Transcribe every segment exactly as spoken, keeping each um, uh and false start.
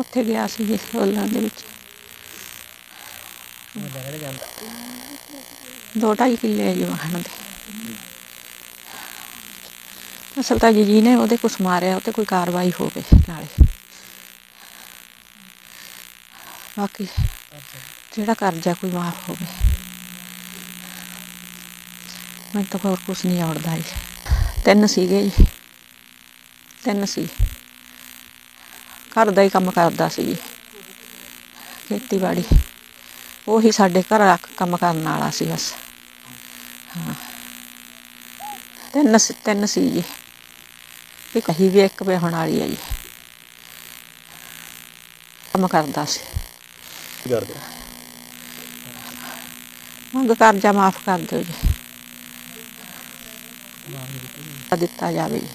ਉੱਥੇ ਗਿਆ ਸੀ ਜੀ ਹੋਲਾਂ ਦੇ ਵਿੱਚ ਦੋ ਢਾਈ ਕਿੱਲੇ ਹੈ ਜੀ ਵਾਹਣ ਦੇ। ਅਸਲ ਤਾਂ ਜੀ ਜਿਹਨੇ ਉਹਦੇ ਕੁਛ ਮਾਰਿਆ ਉਹ 'ਤੇ ਕੋਈ ਕਾਰਵਾਈ ਹੋਵੇ ਨਾਲੇ। ਬਾਕੀ ਜਿਹੜਾ ਕਰਜ਼ਾ ਕੋਈ ਮਾਫ਼ ਹੋਵੇ। ਮੈਨੂੰ ਤਾਂ ਹੋਰ ਕੁਛ ਨਹੀਂ ਆਉੜਦਾ ਜੀ। ਤਿੰਨ ਸੀਗੇ ਜੀ, ਤਿੰਨ ਸੀ। ਘਰ ਦਾ ਹੀ ਕੰਮ ਕਰਦਾ ਸੀ ਜੀ, ਖੇਤੀਬਾੜੀ। ਉਹੀ ਸਾਡੇ ਘਰ ਆ ਕੰਮ ਕਰਨ ਵਾਲਾ ਸੀ ਬਸ। ਹਾਂ ਤਿੰਨ ਤਿੰਨ ਸੀ ਜੀ। ਇੱਕ ਹੀ ਵੀ ਇੱਕ ਵਿਆਹੁਣ ਵਾਲੀ ਹੈ ਜੀ। ਕੰਮ ਕਰਦਾ ਸੀ। ਮੰਗ ਕਰਜ਼ਾ ਮਾਫ਼ ਕਰ ਦਿਓ ਜੀ, ਦਿੱਤਾ ਜਾਵੇ ਜੀ।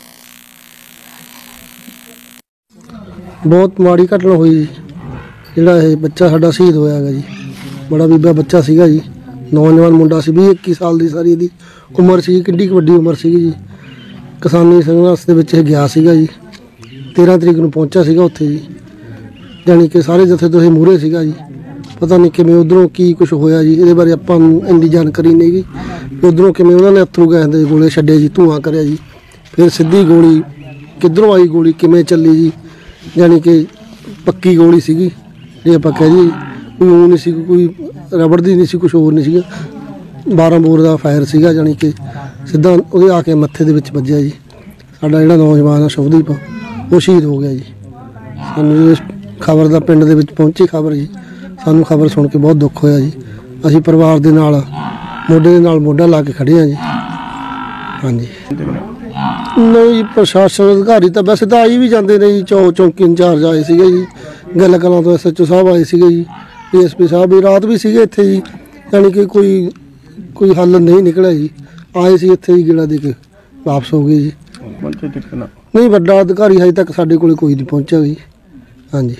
बहुत माड़ी घटना हुई जिहड़ा ये बच्चा साडा शहीद होया है जी। बड़ा बीबा बच्चा सीगा जी, नौजवान मुंडा सी, बीस इक्की साल की सारी इहदी उम्र सी। किड्डी वड्डी उम्र सी जी। किसानी संघर्ष दे विच गया सीगा जी। तेरह तरीक नूं पहुंचा सीगा उत्थे जी, जानी कि सारे जथे तो मूहरे सीगा जी। पता नहीं किवें उधरों की कुछ होया जी, इहदे बारे आपां नूं इन्नी जानकारी नहीं गी। उधरों किवें उन्हां ने अथरू गैस दे गोले छड्डे जी, धुआं करिया जी। फिर सीधी गोली किधरों आई, गोली किवें चली जी, जानी कि पक्की गोली सीगी जी। आप कह जी कोई ऊँ नहीं सी, कोई रबड़ दी नहीं सी, कुछ होर नहीं सीगा। बारह बोर का फायर सीगा, जानी कि सीधा उहदे आके मत्थे दे विच वज्जिया जी। साडा जिहड़ा नौजवान आ शोभदीप, वो शहीद हो गया जी। सानूं इस खबर दा पिंड दे विच पहुंची खबर जी, सानूं खबर सुन के बहुत दुख होया जी। असीं परिवार दे नाल मोढे दे नाल मोढा ला के खड़े हाँ जी। हाँ जी नहीं प्रशासन अधिकारी तो वैसे तो आई भी जाते ने जी। चौ चौंकी इंचार्ज आए थे जी, गल कलां तो एस एच ओ साहब आए थे जी, डी एस पी साहब भी रात भी सीगे इत्थे जी। यानी कि कोई कोई हल नहीं निकलिया जी। आए सी इत्थे जी, गेड़ा दे के वापस हो गए जी। नहीं वड्डा अधिकारी हजे तक साडे कोल कोई नहीं पहुंचा जी। हाँ जी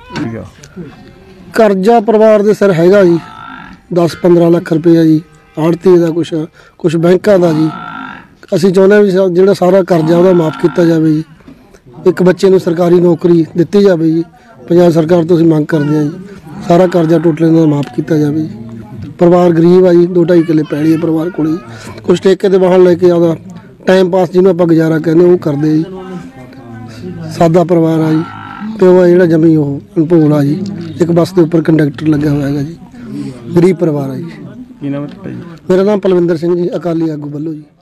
करजा परिवार दे सिर हैगा जी दस पंद्रह लख रुपया जी। आड़ती का कुछ कुछ बैंकों का जी। ਅਸੀਂ ਚਾਹੁੰਦੇ ਵੀ ਜਿਹੜਾ ਸਾਰਾ ਕਰਜ਼ਾ ਉਹਦਾ ਮਾफ़ ਕੀਤਾ ਜਾਵੇ ਜੀ। ਇੱਕ ਬੱਚੇ ਨੂੰ ਸਰਕਾਰੀ ਨੌਕਰੀ ਦਿੱਤੀ ਜਾਵੇ ਜੀ। ਪੰਜਾਬ ਸਰਕਾਰ ਤੋਂ ਅਸੀਂ ਮੰਗ ਕਰਦੇ ਹਾਂ ਜੀ, ਸਾਰਾ ਕਰਜ਼ਾ ਟੋਟਲ ਦਾ ਮਾफ़ ਕੀਤਾ ਜਾਵੇ ਜੀ। ਪਰਿਵਾਰ ਗਰੀਬ ਆ ਜੀ, ਦੋ ਢਾਈ ਕਿੱਲੇ ਪੈਲੀ ਹੈ ਪਰਿਵਾਰ ਕੋਲ ਜੀ। ਕੁਛ ਠੇਕੇ ਤੇ ਵਾਹਣ ਲੈ ਕੇ ਆਪਦਾ ਟਾਈਮ ਪਾਸ ਜਿਹਨੂੰ ਆਪਾਂ ਗੁਜ਼ਾਰਾ ਕਹਿੰਦੇ ਉਹ ਕਰਦੇ ਜੀ। ਸਾਦਾ ਪਰਿਵਾਰ ਆ ਜੀ। ਪਿਓ ਆ ਜਿਹੜਾ ਜਮੀ ਉਹ ਅਨਪੋਲ ਆ ਜੀ। ਇੱਕ ਬੱਸ ਦੇ ਉੱਪਰ ਕੰਡਕਟਰ ਲੱਗਿਆ ਹੋਇਆ ਹੈਗਾ ਜੀ। ਗਰੀਬ ਪਰਿਵਾਰ ਆ ਜੀ। ਮੇਰਾ ਨਾਮ ਪਲਵਿੰਦਰ ਸਿੰਘ ਜੀ, ਅਕਾਲੀ ਆਗੂ ਵੱਲੋਂ ਜੀ।